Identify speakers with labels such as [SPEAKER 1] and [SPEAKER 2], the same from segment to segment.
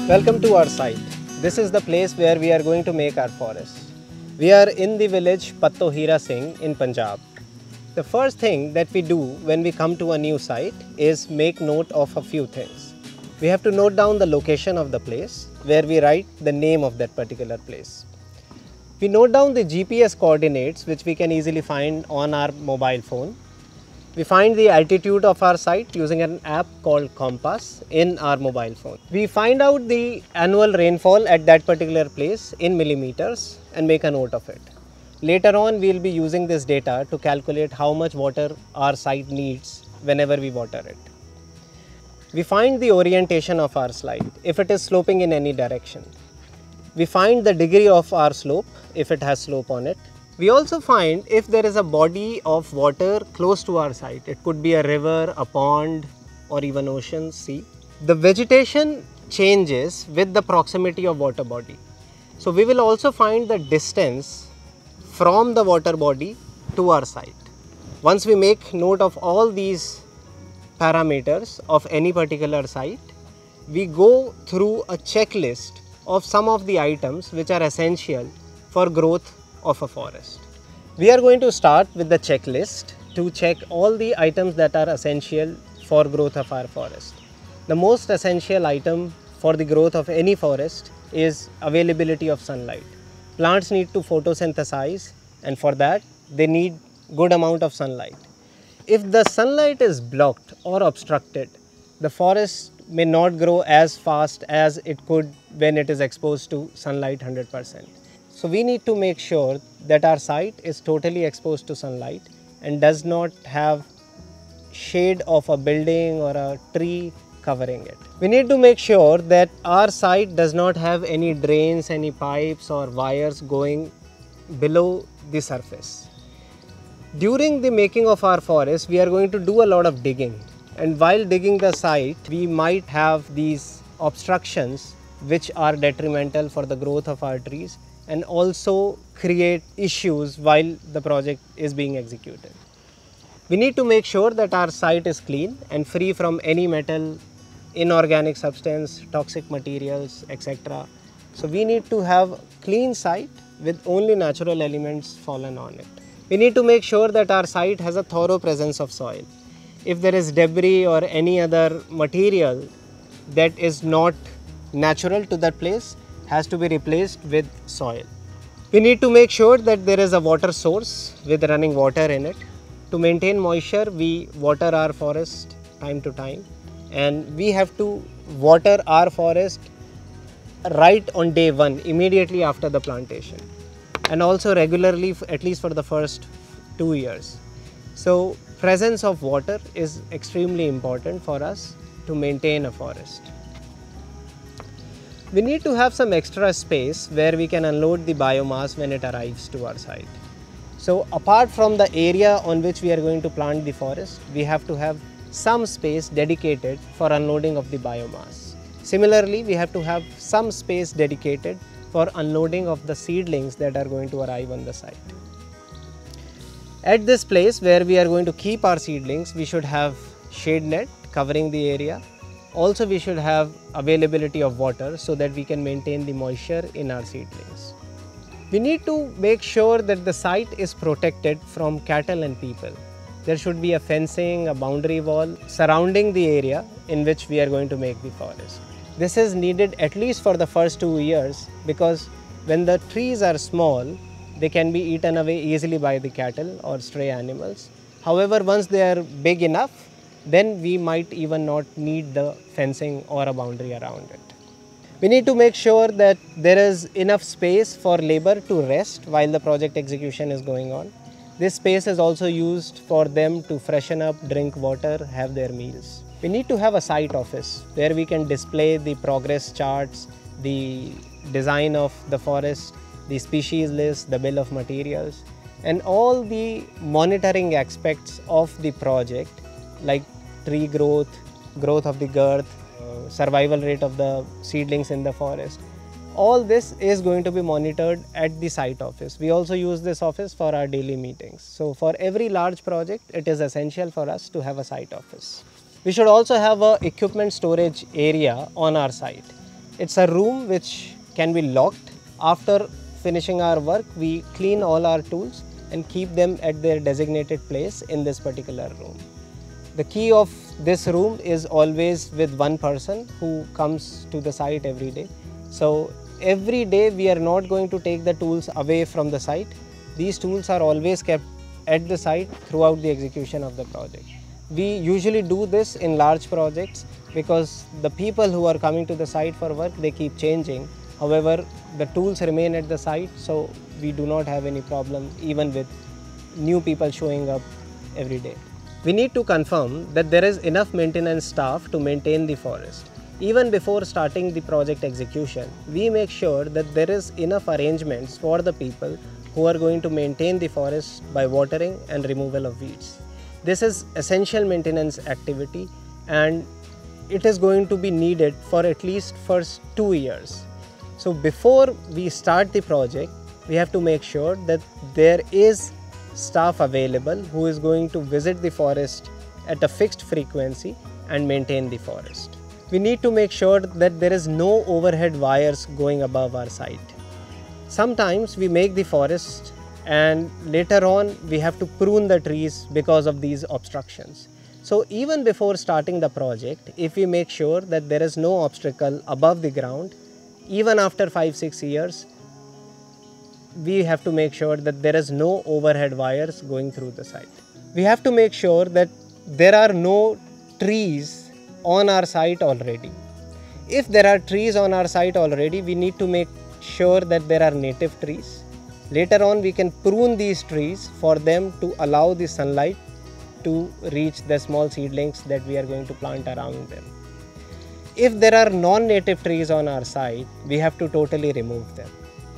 [SPEAKER 1] Welcome to our site. This is the place where we are going to make our forest. We are in the village Patto Hira Singh in Punjab. The first thing that we do when we come to a new site is make note of a few things. We have to note down the location of the place where we write the name of that particular place. We note down the GPS coordinates which we can easily find on our mobile phone. We find the altitude of our site using an app called Compass in our mobile phone. We find out the annual rainfall at that particular place in millimeters and make a note of it. Later on, we will be using this data to calculate how much water our site needs whenever we water it. We find the orientation of our slide, if it is sloping in any direction. We find the degree of our slope, if it has slope on it. We also find if there is a body of water close to our site. It could be a river, a pond, or even ocean, sea. The vegetation changes with the proximity of water body. So we will also find the distance from the water body to our site. Once we make note of all these parameters of any particular site, we go through a checklist of some of the items which are essential for growth of a forest. We are going to start with the checklist to check all the items that are essential for growth of our forest. The most essential item for the growth of any forest is availability of sunlight. Plants need to photosynthesize, and for that they need good amount of sunlight. If the sunlight is blocked or obstructed, the forest may not grow as fast as it could when it is exposed to sunlight 100%. So we need to make sure that our site is totally exposed to sunlight and does not have shade of a building or a tree covering it. We need to make sure that our site does not have any drains, any pipes or wires going below the surface. During the making of our forest, we are going to do a lot of digging, and while digging the site, we might have these obstructions which are detrimental for the growth of our trees and also create issues while the project is being executed. We need to make sure that our site is clean and free from any metal, inorganic substance, toxic materials, etc. So we need to have clean site with only natural elements fallen on it. We need to make sure that our site has a thorough presence of soil. If there is debris or any other material that is not natural to that place, has to be replaced with soil. We need to make sure that there is a water source with running water in it. To maintain moisture, we water our forest time to time, and we have to water our forest right on day one, immediately after the plantation, and also regularly at least for the first 2 years. So presence of water is extremely important for us to maintain a forest. We need to have some extra space where we can unload the biomass when it arrives to our site. So apart from the area on which we are going to plant the forest, we have to have some space dedicated for unloading of the biomass. Similarly, we have to have some space dedicated for unloading of the seedlings that are going to arrive on the site. At this place where we are going to keep our seedlings, we should have shade net covering the area. Also, we should have availability of water so that we can maintain the moisture in our seedlings. We need to make sure that the site is protected from cattle and people. There should be a fencing, a boundary wall surrounding the area in which we are going to make the forest. This is needed at least for the first 2 years, because when the trees are small, they can be eaten away easily by the cattle or stray animals. However, once they are big enough, then we might even not need the fencing or a boundary around it. We need to make sure that there is enough space for labor to rest while the project execution is going on. This space is also used for them to freshen up, drink water, have their meals. We need to have a site office where we can display the progress charts, the design of the forest, the species list, the bill of materials, and all the monitoring aspects of the project, like tree growth, growth of the girth, survival rate of the seedlings in the forest. All this is going to be monitored at the site office. We also use this office for our daily meetings. So for every large project, it is essential for us to have a site office. We should also have a equipment storage area on our site. It's a room which can be locked. After finishing our work, we clean all our tools and keep them at their designated place in this particular room. The key of this room is always with one person who comes to the site every day. So every day we are not going to take the tools away from the site. These tools are always kept at the site throughout the execution of the project. We usually do this in large projects because the people who are coming to the site for work, they keep changing. However, the tools remain at the site, so we do not have any problem even with new people showing up every day. We need to confirm that there is enough maintenance staff to maintain the forest. Even before starting the project execution, we make sure that there is enough arrangements for the people who are going to maintain the forest by watering and removal of weeds. This is essential maintenance activity and it is going to be needed for at least first 2 years. So before we start the project, we have to make sure that there is staff available who is going to visit the forest at a fixed frequency and maintain the forest. We need to make sure that there is no overhead wires going above our site. Sometimes we make the forest and later on we have to prune the trees because of these obstructions. So even before starting the project, if we make sure that there is no obstacle above the ground, even after 5-6 years, we have to make sure that there is no overhead wires going through the site. We have to make sure that there are no trees on our site already. If there are trees on our site already, we need to make sure that there are native trees. Later on, we can prune these trees for them to allow the sunlight to reach the small seedlings that we are going to plant around them. If there are non-native trees on our site, we have to totally remove them.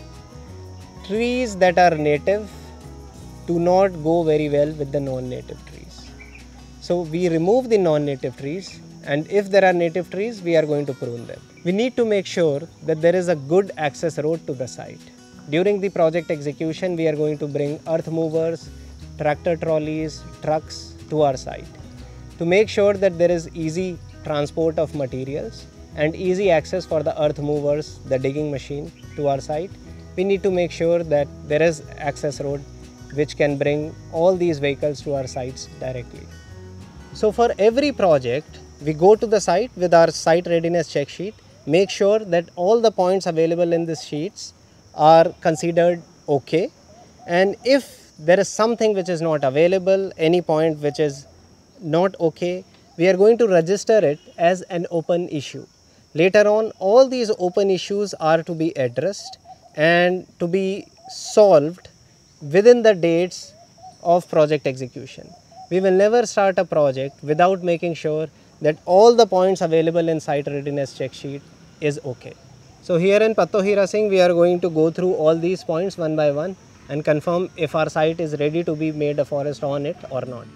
[SPEAKER 1] Trees that are native do not go very well with the non-native trees. So we remove the non-native trees, and if there are native trees, we are going to prune them. We need to make sure that there is a good access road to the site. During the project execution, we are going to bring earth movers, tractor trolleys, trucks to our site. To make sure that there is easy transport of materials and easy access for the earth movers, the digging machine to our site, we need to make sure that there is access road which can bring all these vehicles to our sites directly. So for every project, we go to the site with our site readiness check sheet, make sure that all the points available in these sheets are considered okay, and if there is something which is not available, any point which is not okay, we are going to register it as an open issue. Later on, all these open issues are to be addressed and to be solved within the dates of project execution. We will never start a project without making sure that all the points available in site readiness check sheet is okay. So here in Patto Hira Singh, we are going to go through all these points one by one and confirm if our site is ready to be made a forest on it or not.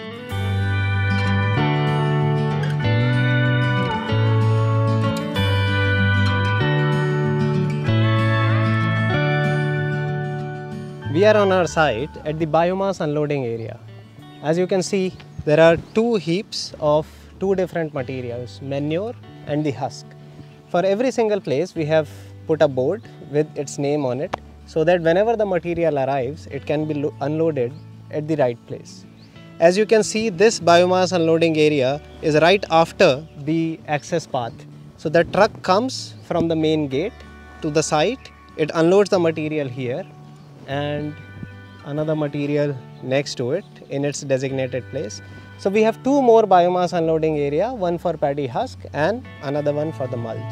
[SPEAKER 1] We are on our site at the biomass unloading area. As you can see, there are two heaps of two different materials, manure and the husk. For every single place, we have put a board with its name on it so that whenever the material arrives, it can be unloaded at the right place. As you can see, this biomass unloading area is right after the access path. So the truck comes from the main gate to the site, it unloads the material here and another material next to it in its designated place. So we have two more biomass unloading area, one for paddy husk and another one for the mulch.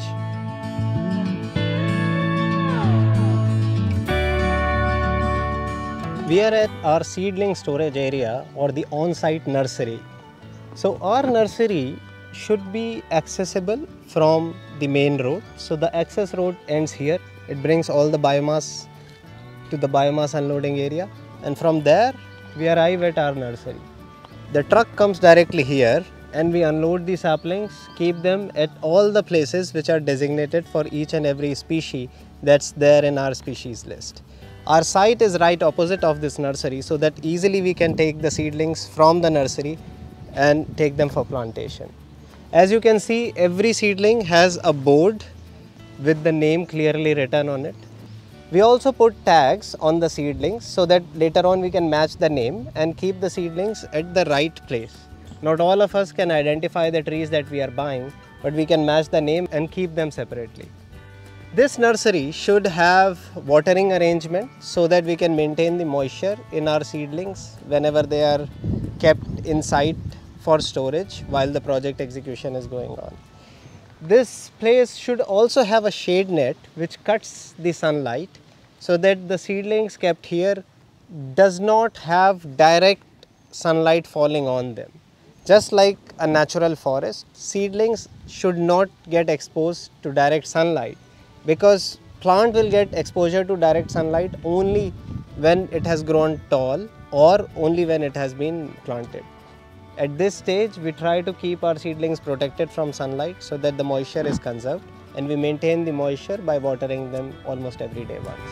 [SPEAKER 1] We are at our seedling storage area or the on-site nursery. So our nursery should be accessible from the main road. So the access road ends here. It brings all the biomass to the biomass unloading area, and from there we arrive at our nursery. The truck comes directly here and we unload the saplings, keep them at all the places which are designated for each and every species that's there in our species list. Our site is right opposite of this nursery, so that easily we can take the seedlings from the nursery and take them for plantation. As you can see, every seedling has a board with the name clearly written on it. We also put tags on the seedlings so that later on we can match the name and keep the seedlings at the right place. Not all of us can identify the trees that we are buying, but we can match the name and keep them separately. This nursery should have watering arrangement so that we can maintain the moisture in our seedlings whenever they are kept inside for storage while the project execution is going on. This place should also have a shade net which cuts the sunlight so that the seedlings kept here does not have direct sunlight falling on them. Just like a natural forest, seedlings should not get exposed to direct sunlight, because plant will get exposure to direct sunlight only when it has grown tall or only when it has been planted. At this stage, we try to keep our seedlings protected from sunlight so that the moisture is conserved, and we maintain the moisture by watering them almost every day once.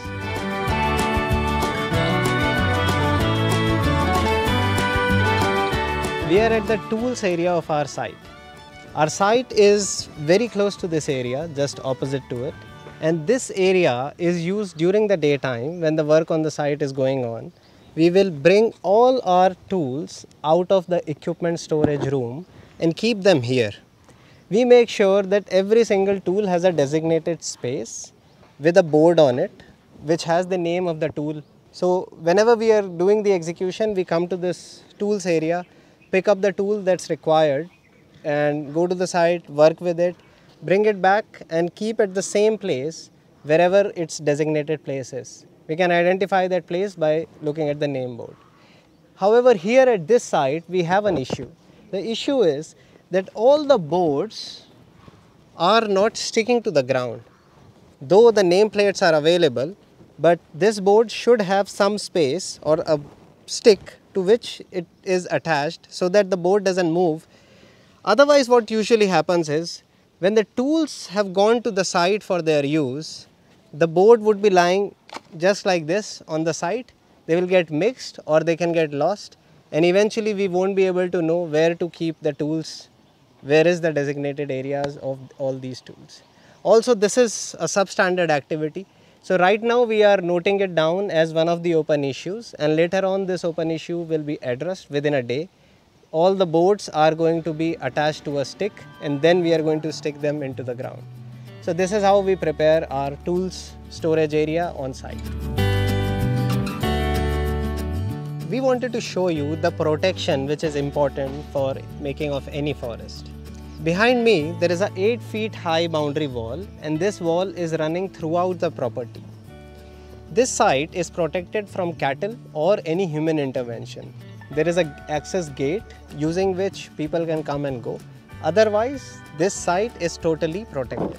[SPEAKER 1] We are at the tools area of our site. Our site is very close to this area, just opposite to it, and this area is used during the daytime when the work on the site is going on. We will bring all our tools out of the equipment storage room and keep them here. We make sure that every single tool has a designated space with a board on it which has the name of the tool. So whenever we are doing the execution, we come to this tools area, pick up the tool that's required and go to the site, work with it, bring it back and keep at the same place wherever its designated place is. We can identify that place by looking at the name board. However, here at this site, we have an issue. The issue is that all the boards are not sticking to the ground. Though the name plates are available, but this board should have some space or a stick to which it is attached so that the board doesn't move. Otherwise, what usually happens is when the tools have gone to the site for their use, the board would be lying just like this on the site. They will get mixed or they can get lost, and eventually we won't be able to know where to keep the tools, where is the designated areas of all these tools. Also, this is a substandard activity. So right now we are noting it down as one of the open issues, and later on this open issue will be addressed within a day. All the boards are going to be attached to a stick, and then we are going to stick them into the ground. So this is how we prepare our tools storage area on site. We wanted to show you the protection which is important for making of any forest. Behind me there is a 8 feet high boundary wall, and this wall is running throughout the property. This site is protected from cattle or any human intervention. There is an access gate using which people can come and go. Otherwise, this site is totally protected.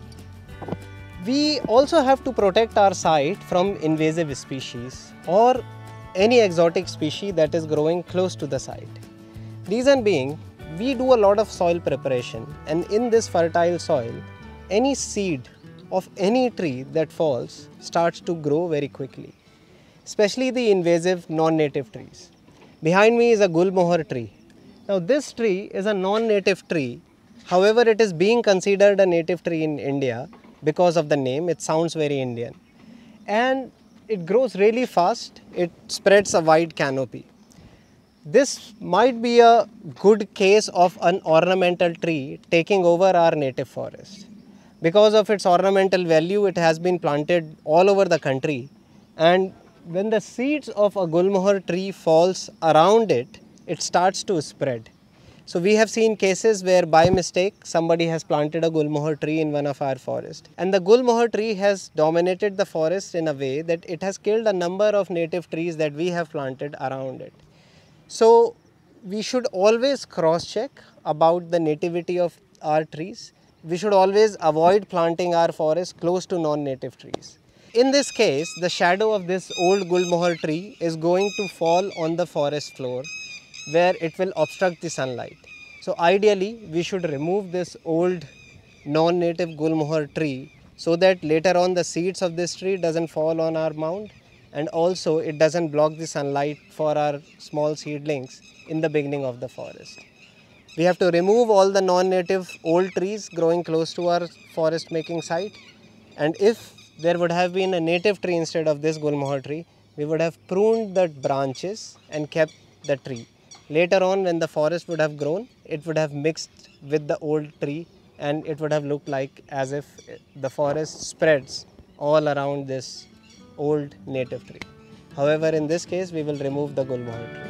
[SPEAKER 1] We also have to protect our site from invasive species or any exotic species that is growing close to the site. Reason being, we do a lot of soil preparation, and in this fertile soil, any seed of any tree that falls starts to grow very quickly, especially the invasive non-native trees. Behind me is a gulmohar tree. Now this tree is a non-native tree. However, it is being considered a native tree in India because of the name. It sounds very Indian, and it grows really fast. It spreads a wide canopy. This might be a good case of an ornamental tree taking over our native forest. Because of its ornamental value, it has been planted all over the country, and when the seeds of a gulmohar tree falls around it, it starts to spread. So we have seen cases where by mistake somebody has planted a gulmohar tree in one of our forests, and the gulmohar tree has dominated the forest in a way that it has killed a number of native trees that we have planted around it. So we should always cross check about the nativity of our trees. We should always avoid planting our forest close to non-native trees. In this case, the shadow of this old gulmohar tree is going to fall on the forest floor where it will obstruct the sunlight. So ideally, we should remove this old non-native gulmohar tree so that later on the seeds of this tree doesn't fall on our mound, and also it doesn't block the sunlight for our small seedlings in the beginning of the forest. We have to remove all the non-native old trees growing close to our forest making site, and if there would have been a native tree instead of this Gulmohar tree, we would have pruned the branches and kept the tree. Later on, when the forest would have grown, it would have mixed with the old tree and it would have looked like as if the forest spreads all around this old native tree. However, in this case, we will remove the Gulmohar tree.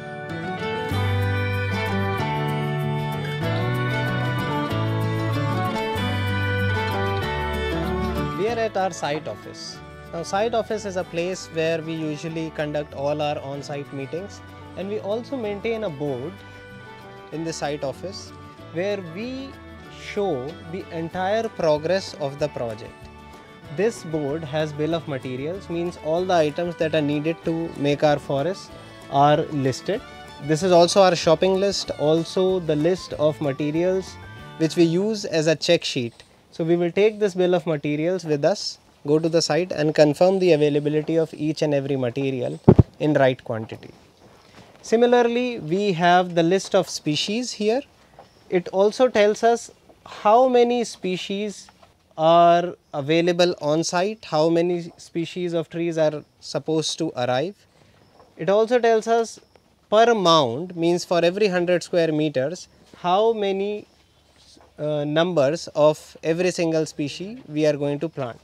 [SPEAKER 1] We are at our site office. Now, site office is a place where we usually conduct all our on-site meetings, and we also maintain a board in the site office where we show the entire progress of the project. This board has bill of materials, means all the items that are needed to make our forest are listed. This is also our shopping list, also the list of materials which we use as a check sheet. So we will take this bill of materials with us, go to the site and confirm the availability of each and every material in right quantity. Similarly, we have the list of species here. It also tells us how many species are available on site, how many species of trees are supposed to arrive. It also tells us per mound, means for every 100 square meters, how many numbers of every single species we are going to plant.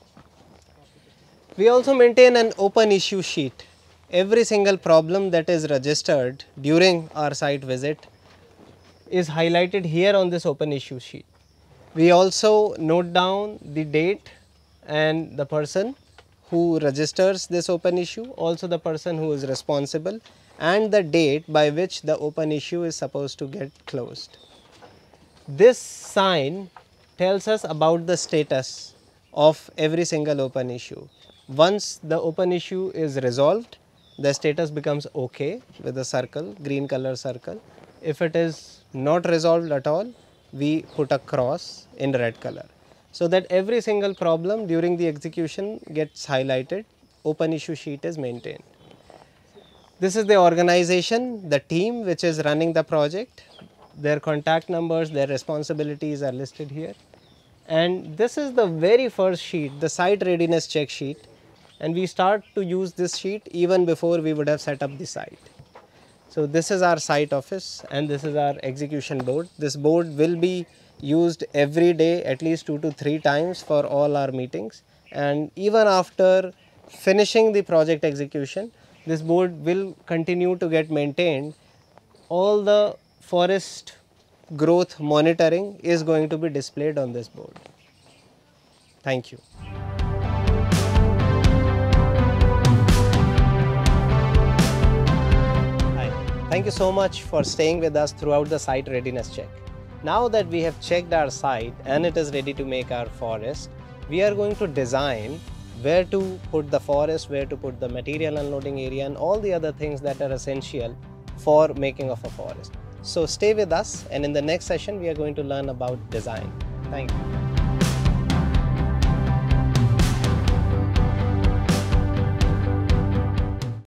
[SPEAKER 1] We also maintain an open issue sheet. Every single problem that is registered during our site visit is highlighted here on this open issue sheet. We also note down the date and the person who registers this open issue, also the person who is responsible, and the date by which the open issue is supposed to get closed. This sign tells us about the status of every single open issue. Once the open issue is resolved, the status becomes OK with a circle, green color circle. If it is not resolved at all, we put a cross in red color, so that every single problem during the execution gets highlighted. Open issue sheet is maintained. This is the organization, the team which is running the project. Their contact numbers, their responsibilities are listed here. And this is the very first sheet, the site readiness check sheet. And we start to use this sheet even before we would have set up the site. So this is our site office and this is our execution board. This board will be used every day at least 2 to 3 times for all our meetings. And even after finishing the project execution, this board will continue to get maintained. All the forest growth monitoring is going to be displayed on this board. Thank you. Hi. Thank you so much for staying with us throughout the site readiness check. Now that we have checked our site and it is ready to make our forest, we are going to design where to put the forest, where to put the material unloading area and all the other things that are essential for making of a forest. So stay with us, and in the next session we are going to learn about design. Thank you.